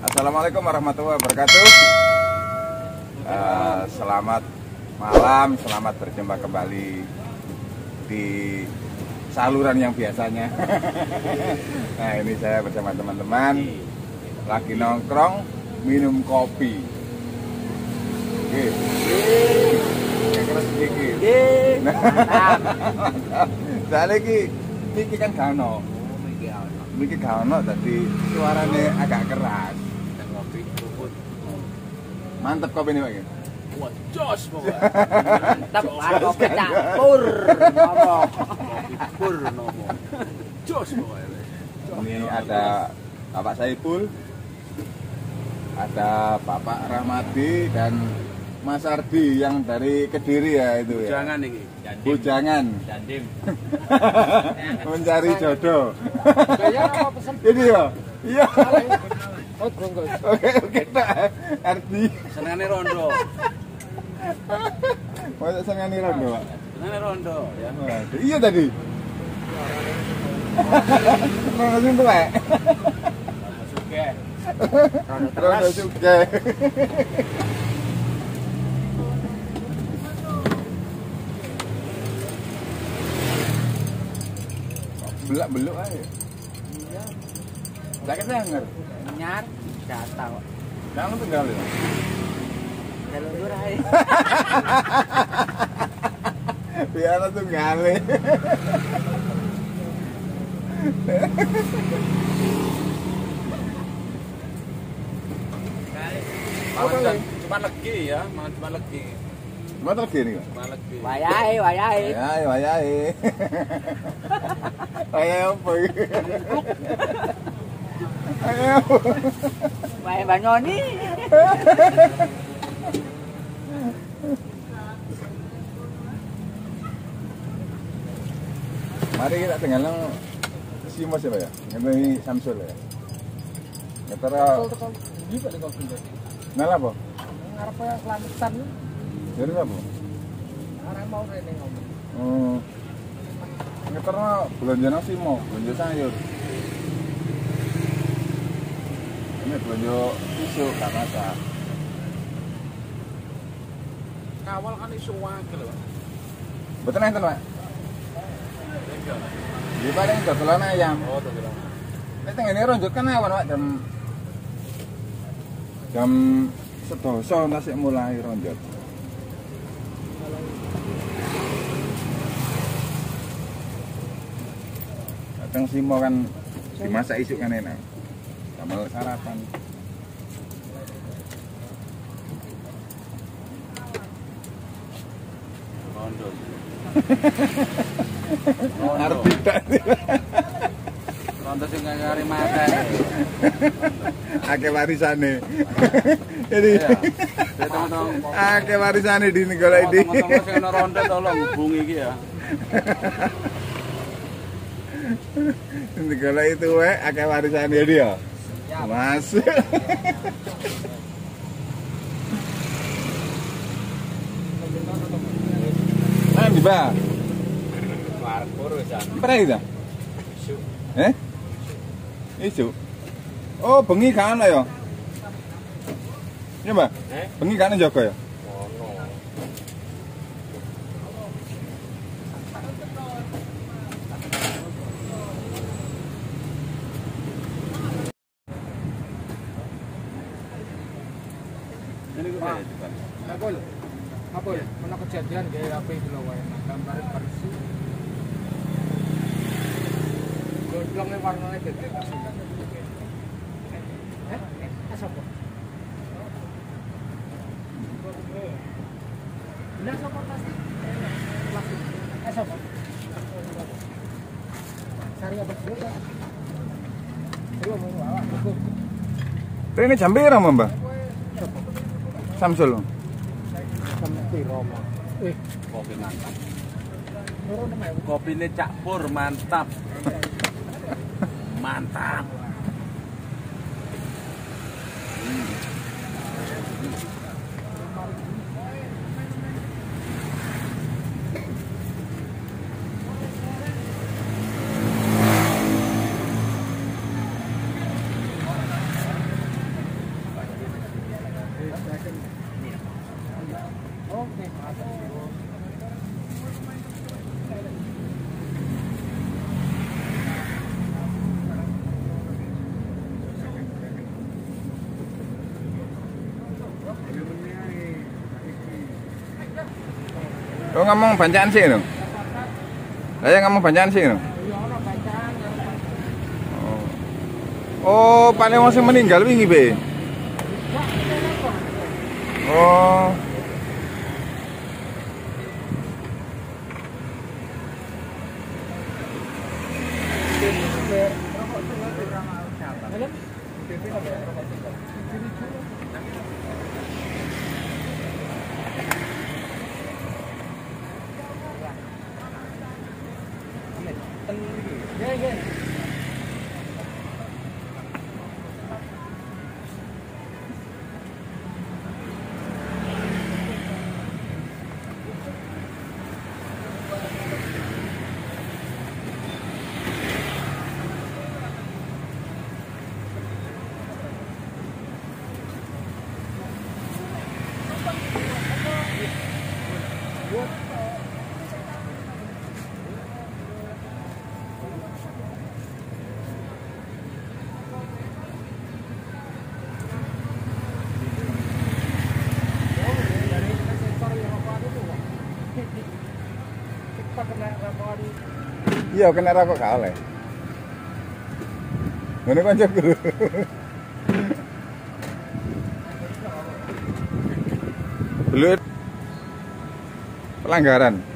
Assalamualaikum warahmatullahi wabarakatuh. Selamat malam, selamat berjumpa kembali di saluran yang biasanya. Nah, ini saya bersama teman-teman lagi nongkrong minum kopi. Oke. Keras sedikit. Mantap. Soalnya iki kan gak ono. Iki gak ono tadi suaranya agak keras. Mantap kopi ini Pak. Wah, jos pokoknya. Mantap, kopi campur ngomong. Pur ngomong. Jos pokoknya. Ini ada Bapak Saiful, ada Bapak Rahmadi dan Mas Ardi yang dari Kediri ya itu ya. Jangan ini. Bujangan. Jandim. Mencari jodoh. Saya apa pesen? Ini ya. Iya. Oh, bungkus. Oke, Pak Ardi. Senengane rondo. Mau senengane rondo, Pak. Senengane rondo ya. Waduh, iya tadi. Rondo sing tuwek. Suke. Rondo suge. Belak-beluk aja. Iya, Sakit denger. nyar, jatah kok. Jangan tinggal ya. Jalur ae. Biar tuh gale. Cuma legi ya, cuma legi. Cuma lagi nih, Pak. Cuma legi. Wayahe, wayahe. Wayahe, wayahe. Wayahe apa iki? Wayahe apa? Wayahe Banyoni. Mari kita tinggal si Mas ya, Pak ya. Ini Samsul ya. Ngetara Ini Pak kopi. nal apa? Ngarep lantesan. Jadi apa? Arek mau rene ngomong. Oh. Ngetara belanja nasi mau, belanja sayur. Ini belanja isu gak masak. Kawal kan isu wakil, Pak. Betul enten, Pak. Di paling dodolan ayam. Oh, tuh bilang. Nek tengene ronjot kan awan, Pak, jam 11 nasi mulai ronjot. Kadang simo kan dimasak isuk kan enak. Tambah sarapan. Rondo. Arep tidak. Rondo sing ngari mata. Akeh warisane. Jadi Iya. Teman-teman. akeh warisane di negara ini. Teman-teman sing ana rondo tolong hubungi iki ya. Negara itu akeh warisane dia. Mas. Di ba? Parkur wis ana. Pernah itu? Isu. Oh, bengi kan ana ya? Iya, Mbak. Bengi kan jaga ya? Ono. Ini gue Ngapul. Ngapul. Mana kejadian kayak apa itu loh wae. Gambaran bersih. Godlongnya warnanya gede. Asapa? Benar sapa plastik? Plastik. Asapa? Sari apa dulu? Dulu mau awak cukup. Ini jam pira, Mbak? Samsul. Sampai Roma. kopi mantap. Turun nama ya. Kopine Cak Pur mantap. Mantap. Oh ngomong bancaan sih no. Saya ngomong bancaan sih no. Oh, paling masih meninggal wingi be. Oh. Iya kena rokok gak oleh. Ngene kancaku. Belut pelanggaran.